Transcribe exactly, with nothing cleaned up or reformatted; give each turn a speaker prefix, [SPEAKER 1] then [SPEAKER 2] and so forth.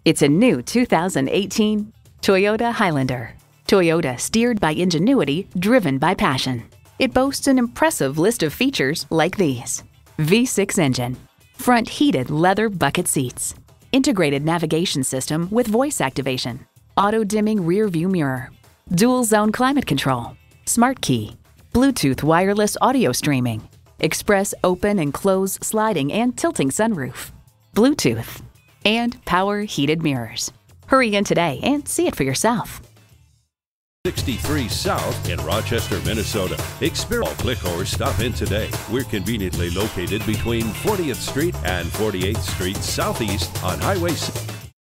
[SPEAKER 1] It's a new two thousand eighteen Toyota Highlander. Toyota, steered by ingenuity, driven by passion. It boasts an impressive list of features like these: V six engine, front heated leather bucket seats, integrated navigation system with voice activation, auto-dimming rear view mirror, dual zone climate control, smart key, Bluetooth wireless audio streaming, express open and close sliding and tilting sunroof, Bluetooth, and power heated mirrors. Hurry in today and see it for yourself.
[SPEAKER 2] sixty-three South in Rochester, Minnesota. Experience, click or stop in today. We're conveniently located between fortieth Street and forty-eighth Street Southeast on Highway six.